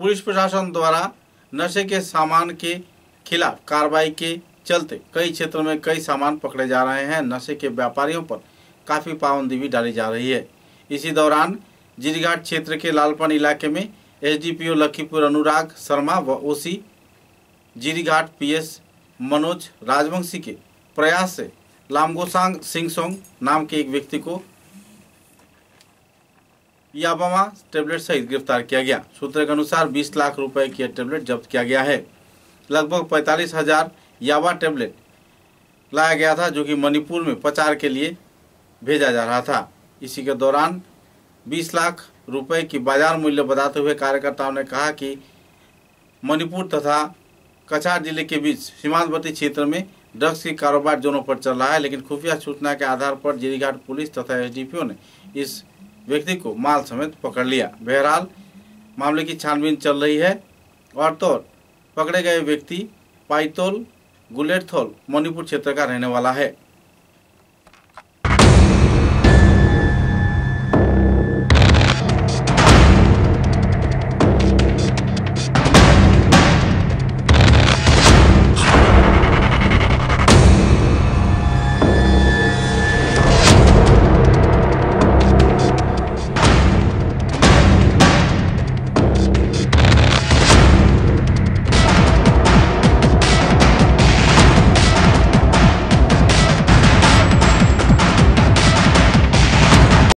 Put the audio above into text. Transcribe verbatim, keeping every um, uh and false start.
Police प्रशासन द्वारा नशे के सामान के खिलाफ कार्रवाई के चलते कई क्षेत्रों में कई सामान पकड़े जा रहे हैं। नशे के व्यापारियों पर काफ़ी पाबंदी भी डाली जा रही है। इसी दौरान जीरीघाट क्षेत्र के लालपन इलाके में एसडीपीओ लखीपुर अनुराग शर्मा व ओसी जीरीघाट पीएस मनोज राजवंशी के प्रयास से लामगोसांग सिंगसोंग नाम के एक व्यक्ति को याबामा टेबलेट सहित गिरफ्तार किया गया। सूत्र के अनुसार बीस लाख रुपए की टेबलेट जब्त किया गया है। लगभग पैंतालीस हजार याबा टेबलेट लाया गया था, जो कि मणिपुर में प्रचार के लिए भेजा जा रहा था। इसी के दौरान बीस लाख रुपए की बाजार मूल्य बताते हुए कार्यकर्ताओं ने कहा कि मणिपुर तथा कछार जिले के बीच सीमांतवर्ती क्षेत्र में ड्रग्स की कारोबार दोनों पर चल रहा है, लेकिन खुफिया सूचना के आधार पर जीरीघाट पुलिस तथा एसडीपीओ ने इस व्यक्ति को माल समेत पकड़ लिया। बहरहाल मामले की छानबीन चल रही है और तो पकड़े गए व्यक्ति पाइतोल गुलेटथोल मणिपुर क्षेत्र का रहने वाला है।